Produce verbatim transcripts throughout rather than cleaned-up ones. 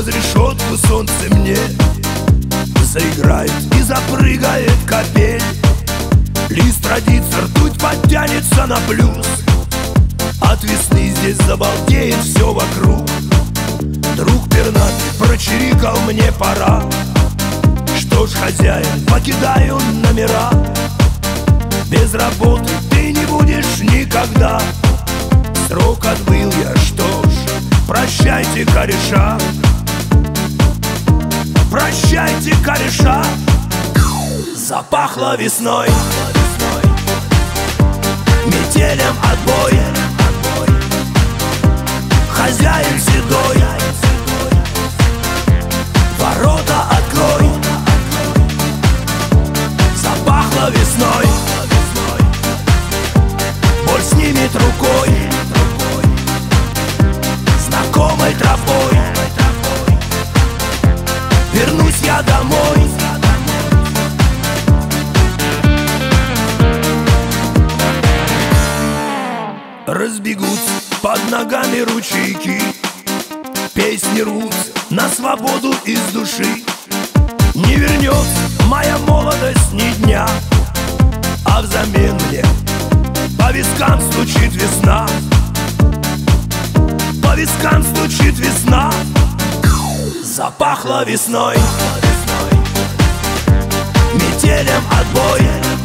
Через решетку солнце мне заиграет и запрыгает капель. Лист родится, ртуть подтянется на плюс. От весны здесь забалдеет все вокруг. Друг пернатый прочирикал, мне пора. Что ж, хозяин, покидаю номера. Без работы ты не будешь никогда. Срок отбыл я, что ж, прощайте, кореша. Прощайте, кореша. Запахло весной, метелем отбой. Хозяин седой, ворота открой. Запахло весной, боль снимет рукой, знакомой тропой. Вернусь я домой. Разбегутся под ногами ручейки, песни рвутся на свободу из души. Не вернется моя молодость ни дня, а взамен мне по вискам стучит весна. По вискам стучит весна. Запахло весной, метелем отбой.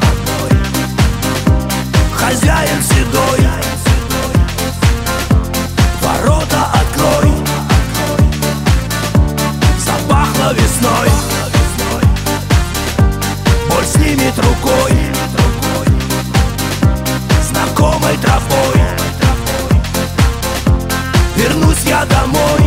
Хозяин седой, ворота открой. Запахло весной, боль снимет рукой, знакомой тропой. Вернусь я домой.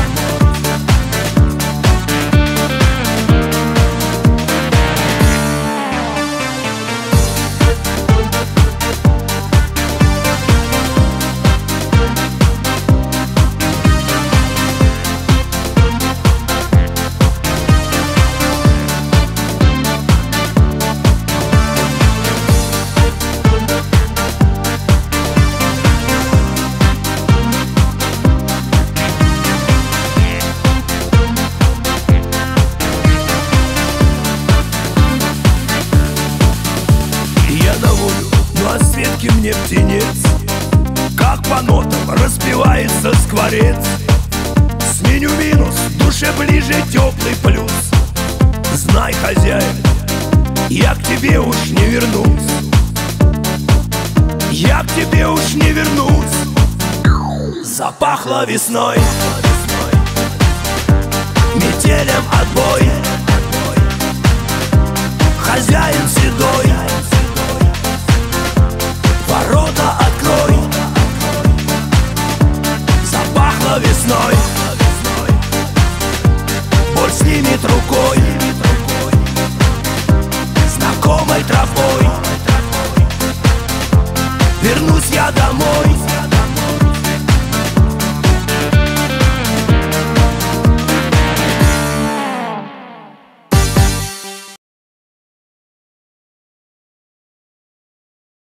Светки мне птенец, как по нотам распевается скворец. Сменю минус, душе ближе теплый плюс. Знай, хозяин, я к тебе уж не вернусь. Я к тебе уж не вернусь. Запахло весной, метелем отбой. Хозяин седой, ворота открой. Запахло весной, боль снимет рукой, знакомой тропой. Вернусь я домой.